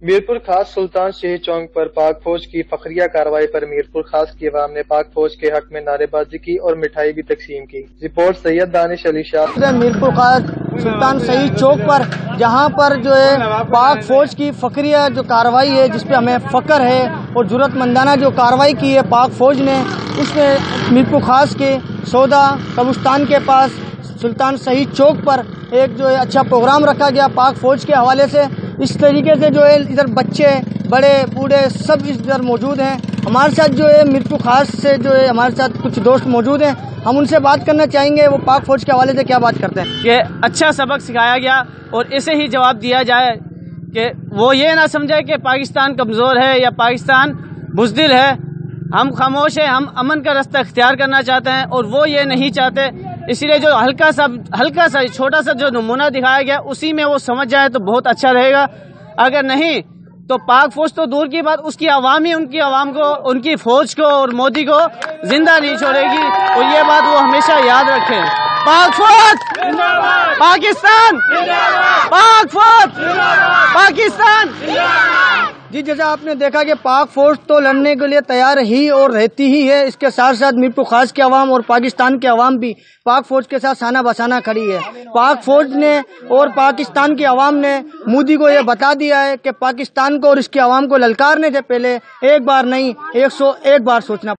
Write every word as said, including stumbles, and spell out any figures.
میرپور خاص سلطان شہید چوک پر پاک فوج کی فخریہ کارروائی پر میرپور خاص کی عوام نے پاک فوج کے حق میں نعرے بازی کی اور مٹھائی بھی تقسیم کی۔ رپورٹ سید دانش علی شاہ۔ میرپور خاص سلطان شہید چوک پر جہاں پر جو ہے پاک فوج کی فخریہ جو کارروائی ہے، جس پہ ہمیں فخر ہے اور جرأت مندانہ جو کارروائی کی ہے پاک فوج نے، اس میں میرپور خاص کے سودا قبرستان کے پاس سلطان شہید چوک پر ایک جو ہے اچھا پروگرام رکھا گیا پاک فوج کے حوالے سے۔ اس طریقے سے جو ہے ادھر بچے بڑے بوڑھے سب ادھر موجود ہیں۔ ہمارے ساتھ جو ہے میرپور خاص سے جو ہے ہمارے ساتھ کچھ دوست موجود ہیں، ہم ان سے بات کرنا چاہیں گے وہ پاک فوج کے حوالے سے کیا بات کرتے ہیں۔ کہ اچھا سبق سکھایا گیا اور اسے ہی جواب دیا جائے کہ وہ یہ نہ سمجھے کہ پاکستان کمزور ہے یا پاکستان بزدل ہے۔ ہم خاموش ہیں، ہم امن کا رستہ اختیار کرنا چاہتے ہیں اور وہ یہ نہیں چاہتے۔ اسی لیے جو ہلکا سا ہلکا سا چھوٹا سا جو نمونہ دکھایا گیا اسی میں وہ سمجھ جائے تو بہت اچھا رہے گا۔ اگر نہیں تو پاک فوج تو دور کی بات، اس کی عوام ہی ان کی عوام کو، ان کی فوج کو اور مودی کو زندہ نہیں چھوڑے گی، اور یہ بات وہ ہمیشہ یاد رکھیں۔ پاک فوج پاکستان، پاک فوج پاکستان۔ جی جیسا آپ نے دیکھا کہ پاک فوج تو لڑنے کے لیے تیار ہی اور رہتی ہی ہے، اس کے ساتھ ساتھ میرپور خاص کے عوام اور پاکستان کے عوام بھی پاک فوج کے ساتھ سانہ بسانہ کھڑی ہے۔ پاک فوج نے اور پاکستان کی عوام نے مودی کو یہ بتا دیا ہے کہ پاکستان کو اور اس کے عوام کو للکارنے سے پہلے ایک بار نہیں ایک سو ایک بار سوچنا